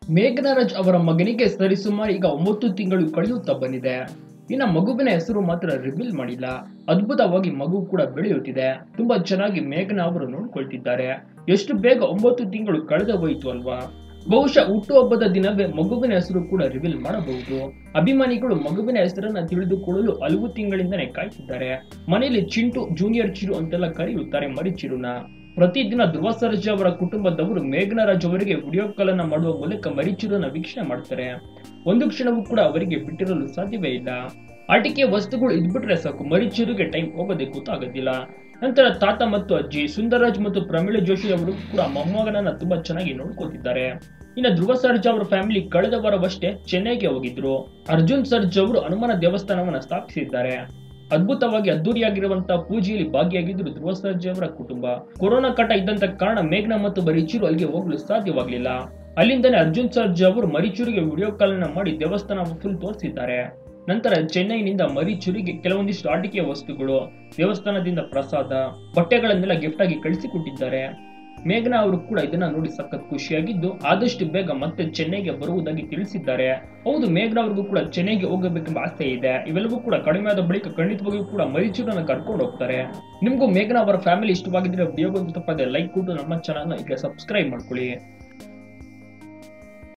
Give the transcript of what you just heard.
ಮೇಘನರಾಜ್ ಅವರ ಮಗನಿಗೆ ಸರಿಸುಮಾರು ಈಗ 9 ತಿಂಗಳು ಕಳೆಯುತ್ತಾ ಬಂದಿದೆ. ಇನ್ನು ಮಗುವಿನ ಹೆಸರು ಮಾತ್ರ ರಿವೀಲ್ ಮಾಡಿಲ್ಲ. ಅದ್ಭುತವಾಗಿ ಮಗು ಕೂಡ ಬೆಳೆಯುತ್ತಿದೆ. ತುಂಬಾ ಚೆನ್ನಾಗಿ ಮೇಘನಾ ಅವರು ನೋಡ್ಕೊಳ್ತಿದ್ದಾರೆ. ಎಷ್ಟು ಬೇಗ 9 ತಿಂಗಳು ಕಳೆದು ಹೋಯಿತು ಅಲ್ವಾ. ಬಹುಶಃ ಹುಟ್ಟುಹಬ್ಬದ ದಿನವೇ ಮಗುವಿನ ಹೆಸರು ಕೂಡ ರಿವೀಲ್ ಮಾಡಬಹುದು. ಅಭಿಮಾನಿಗಳು ಮಗುವಿನ ಹೆಸರನ್ನ ತಿಳಿದುಕೊಳ್ಳಲು ಹಲವು ತಿಂಗಳಿಂದನೇ ಕಾಯ್ತಿದ್ದಾರೆ. ಮನೆಯಲ್ಲಿ ಚಿಂಟು, ಜೂನಿಯರ್ ಚಿರು ಅಂತೆಲ್ಲ ಕರೆಯುತ್ತಾರೆ ಮರಿಚಿರುನ. ಪ್ರತಿದಿನ ಧ್ರುವ ಸರ್ಜಾ ಅವರ ಕುಟುಂಬದವರು ಮೇಘನರಾಜ್ ಅವರಿಗೆ ವಿಡಿಯೋ ಕಾಲ್ ಅನ್ನ ಮಾಡುವ ಮೂಲಕ ಮರಿಚಿರುನ ವೀಕ್ಷಣೆ ಮಾಡ್ತಾರೆ. ಒಂದು ಕ್ಷಣವೂ ಕೂಡ ಅವರಿಗೆ ಬಿಟ್ಟಿರಲು ಸಾಧ್ಯವೇ ಇಲ್ಲ. ಆಟಿಕೆ ವಸ್ತುಗಳು ಇದ್ಬಿಟ್ರೆ ಸಾಕು, ಮರಿಚಿರುಗೆ ಟೈಮ್ ಹೋಗೋದೇ ಗೊತ್ತಾಗೋದಿಲ್ಲ. ನಂತರ ತಾತ ಮತ್ತು ಅಜ್ಜಿ ಸುಂದರರಾಜ್ ಮತ್ತು ಪ್ರಮೀಳಾ ಜೋಶಿ ಅವರು ಕೂಡ ಮೊಮ್ಮಗನನ್ನ ತುಂಬಾ ಚೆನ್ನಾಗಿ ನೋಡ್ಕೊತಿದ್ದಾರೆ. ಇನ್ನು ಧ್ರುವ ಸರ್ಜಾ ಅವರ ಫ್ಯಾಮಿಲಿ ಕಳೆದ ವಾರವಷ್ಟೇ ಚೆನ್ನೈಗೆ ಹೋಗಿದ್ರು. ಅರ್ಜುನ್ ಸರ್ಜಾ ಅವರು ಹನುಮನ ದೇವಸ್ಥಾನವನ್ನ ಸ್ಥಾಪಿಸಿದ್ದಾರೆ. ಅದ್ಭುತವಾಗಿ ಅದ್ದೂರಿಯಾಗಿರುವಂತಹ ಪೂಜೆಯಲ್ಲಿ ಭಾಗಿಯಾಗಿದ್ರು ಧ್ರುವ ಸರ್ಜಾ ಅವರ ಕುಟುಂಬ. ಕೊರೋನಾ ಕಾಟ ಇದ್ದಂತ ಕಾರಣ ಮೇಘನಾ ಮತ್ತು ಮರಿಚಿರು ಅಲ್ಲಿಗೆ ಹೋಗಲು ಸಾಧ್ಯವಾಗಲಿಲ್ಲ. ಅಲ್ಲಿಂದನೇ ಅರ್ಜುನ್ ಸರ್ಜಾ ಅವರು ಮರಿಚಿರುಗೆ ವಿಡಿಯೋ ಕಾಲ್ ಅನ್ನ ಮಾಡಿ ದೇವಸ್ಥಾನ ಫುಲ್ ತೋರಿಸಿದ್ದಾರೆ. ನಂತರ ಚೆನ್ನೈನಿಂದ ಮರಿಚಿರುಗೆ ಕೆಲವೊಂದಿಷ್ಟು ಆಟಿಕೆಯ ವಸ್ತುಗಳು, ದೇವಸ್ಥಾನದಿಂದ ಪ್ರಸಾದ, ಬಟ್ಟೆಗಳನ್ನೆಲ್ಲ ಗಿಫ್ಟ್ ಆಗಿ ಕಳಿಸಿಕೊಟ್ಟಿದ್ದಾರೆ. ಮೇಘನಾ ಅವರು ಕೂಡ ಇದನ್ನ ನೋಡಿ ಸಖತ್ ಖುಷಿಯಾಗಿದ್ದು ಆದಷ್ಟು ಬೇಗ ಮತ್ತೆ ಚೆನ್ನೈಗೆ ಬರುವುದಾಗಿ ತಿಳಿಸಿದ್ದಾರೆ. ಹೌದು, ಮೇಘನಾ ಅವ್ರಿಗೂ ಕೂಡ ಚೆನ್ನೈಗೆ ಹೋಗಬೇಕೆಂಬ ಆಸೆ ಇದೆ. ಇವೆಲ್ಲವೂ ಕೂಡ ಕಡಿಮೆ ಆದ ಬಳಿಕ ಖಂಡಿತವಾಗಿಯೂ ಕೂಡ ಮರಿಚಿರುನ ಕರ್ಕೊಂಡು ಹೋಗ್ತಾರೆ. ನಿಮಗೂ ಮೇಘನಾ ಅವರ ಫ್ಯಾಮಿಲಿ ಇಷ್ಟವಾಗಿದ್ರೆ ವಿಡಿಯೋಗೆ ತಪ್ಪದೆ ಲೈಕ್ ಕೊಟ್ಟು ನಮ್ಮ ಚಾನಲ್ನ ಈಗ ಸಬ್ಸ್ಕ್ರೈಬ್ ಮಾಡ್ಕೊಳ್ಳಿ.